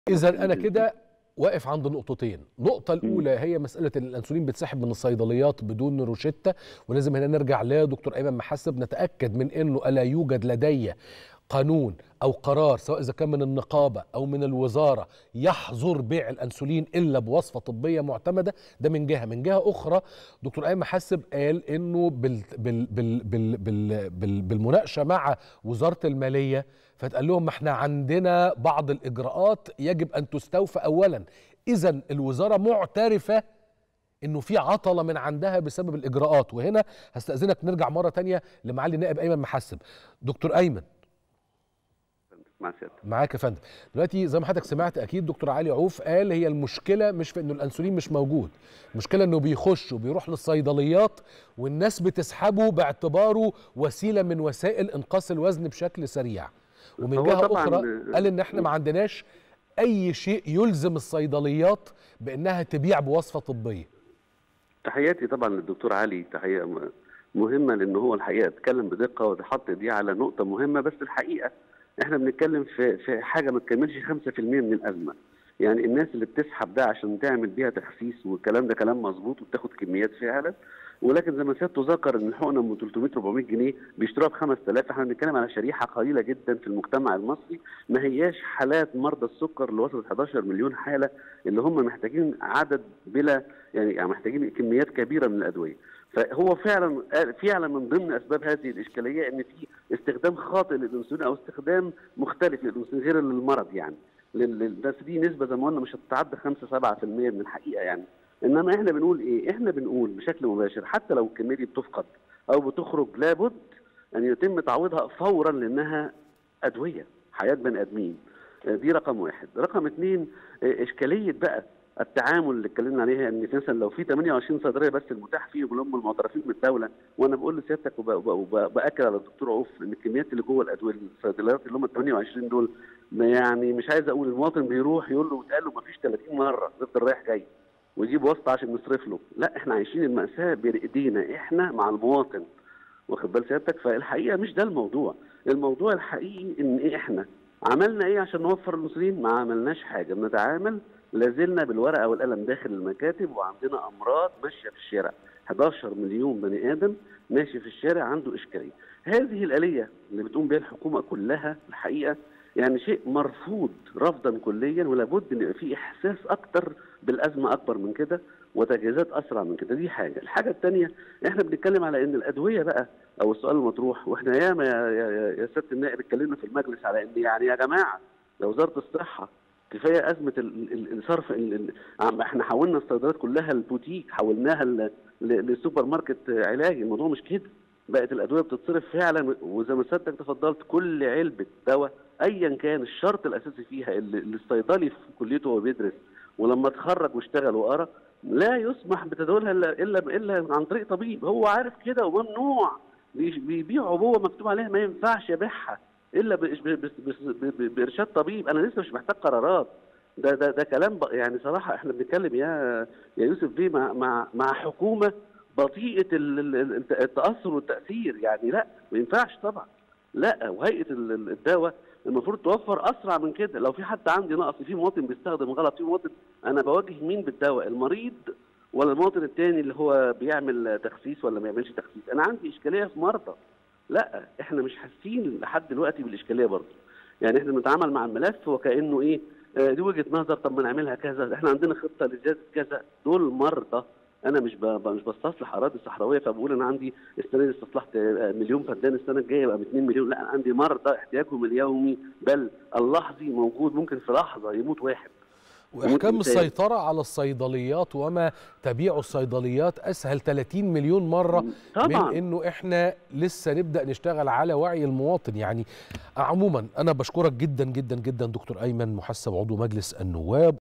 إذا أنا كده واقف عند نقطتين. النقطة الأولى هي مسألة إن الأنسولين بيتسحب من الصيدليات بدون روشتة، ولازم هنا نرجع لدكتور أيمن محسب نتأكد من إنه ألا يوجد لدي قانون أو قرار سواء إذا كان من النقابة أو من الوزارة يحظر بيع الأنسولين إلا بوصفة طبية معتمدة. ده من جهة. من جهة أخرى دكتور أيمن محسب قال إنه بالمناقشة مع وزارة المالية فتقال لهم ما احنا عندنا بعض الإجراءات يجب أن تستوفى أولا. إذن الوزارة معترفة إنه في عطلة من عندها بسبب الإجراءات. وهنا هستأذنك نرجع مرة تانية لمعالي النائب أيمن محسب. دكتور أيمن معاك يا فندم. دلوقتي زي ما حضرتك سمعت اكيد دكتور علي عوف قال هي المشكله مش في انه الانسولين مش موجود، المشكله انه بيخش وبيروح للصيدليات والناس بتسحبه باعتباره وسيله من وسائل انقاص الوزن بشكل سريع. ومن جهه اخرى قال ان احنا ما عندناش اي شيء يلزم الصيدليات بانها تبيع بوصفه طبيه. تحياتي طبعا للدكتور علي، تحيه مهمه لان هو الحقيقه اتكلم بدقه وحط دي على نقطه مهمه. بس الحقيقه احنا بنتكلم في حاجه ما تكملش 5% من الازمه. يعني الناس اللي بتسحب ده عشان تعمل بيها تخسيس والكلام ده كلام مظبوط وبتاخد كميات فعلا، ولكن زي ما سيادته ذكر ان الحقنه ام 300 400 جنيه بيشتروها ب 5000. احنا بنتكلم على شريحه قليله جدا في المجتمع المصري، ما هياش حالات مرضى السكر اللي وصلت 11 مليون حاله اللي هم محتاجين عدد بلا يعني محتاجين كميات كبيره من الادويه. فهو فعلا من ضمن اسباب هذه الاشكاليه ان في استخدام خاطئ للانسولين او استخدام مختلف للانسولين غير للمرض. يعني بس دي نسبه زي ما قلنا مش هتتعدى 5-7% من الحقيقه يعني. انما احنا بنقول ايه؟ احنا بنقول بشكل مباشر حتى لو الكميه دي بتفقد او بتخرج لابد ان يتم تعويضها فورا لانها ادويه حياه بني ادمين. دي رقم واحد. رقم اثنين، اشكاليه بقى التعامل اللي اتكلمنا عليها ان مثلا لو في 28 صيدليه بس المتاح فيهم اللي هم المعترفين من الدوله، وانا بقول لسيادتك وباكد على الدكتور عوف ان الكميات اللي جوه الادويه الصيدليات اللي هم 28 دول يعني مش عايز اقول المواطن بيروح يقول له وتقال له ما فيش 30 مره يفضل رايح جاي ويجيب واسطه عشان نصرف له. لا، احنا عايشين المأساة بايدينا احنا مع المواطن، واخد بال سيادتك؟ فالحقيقه مش ده الموضوع. الموضوع الحقيقي ان احنا عملنا ايه عشان نوفر الانسولين؟ ما عملناش حاجه. بنتعامل لازلنا بالورقه والقلم داخل المكاتب، وعندنا امراض ماشيه في الشارع. 11 مليون بني ادم ماشي في الشارع عنده اشكاليه. هذه الاليه اللي بتقوم بها الحكومه كلها الحقيقه يعني شيء مرفوض رفضا كليا، ولابد ان يبقى في احساس اكتر بالازمه اكبر من كده وتجهيزات اسرع من كده. دي حاجه. الحاجه الثانيه، احنا بنتكلم على ان الادويه بقى او السؤال المطروح، واحنا ياما يا سياده النائب اتكلمنا في المجلس على ان يعني يا جماعه لو وزاره الصحه كفايه ازمه الصرف. احنا حولنا الصيدليات كلها البوتيك، حولناها لسوبر ماركت علاجي. الموضوع مش كده. بقت الادويه بتتصرف فعلا، وزي ما سيادتك تفضلت كل علبه دواء ايا كان الشرط الاساسي فيها اللي الصيدلي في كليته وهو بيدرس ولما اتخرج واشتغل وقرا لا يسمح بتداولها الا عن طريق طبيب هو عارف كده، وممنوع بيبيعوا عبوه مكتوب عليها ما ينفعش يبيعها الا بارشاد طبيب. انا لسه مش محتاج قرارات. ده كلام يعني صراحه احنا بنتكلم يا يوسف بيه مع حكومه بطيئه التاثر والتاثير. يعني لا، ما ينفعش طبعا. لا، وهيئه الدواء المفروض توفر اسرع من كده. لو في حد عندي نقص، في مواطن بيستخدم غلط، في مواطن، انا بواجه مين بالدواء؟ المريض ولا المواطن الثاني اللي هو بيعمل تخسيس ولا ما يعملش تخسيس؟ انا عندي اشكاليه في مرضى. لا، احنا مش حاسين لحد دلوقتي بالاشكاليه برضه. يعني احنا بنتعامل مع الملف وكانه ايه، دي وجهه نظر، طب ما نعملها كذا، احنا عندنا خطه لزياده كذا. دول مرضى. انا مش بستصلح اراضي صحراويه فبقول انا عندي السنه دي استصلحت مليون فدان، السنه الجايه يبقى ب 2 مليون. لا، انا عندي مرضى احتياجهم اليومي بل اللحظي موجود، ممكن في لحظه يموت واحد. واحكام السيطره على الصيدليات وما تبيع الصيدليات اسهل 30 مليون مره طبعا من انه احنا لسه نبدا نشتغل على وعي المواطن. يعني عموما انا بشكرك جدا جدا جدا دكتور ايمن محسب عضو مجلس النواب.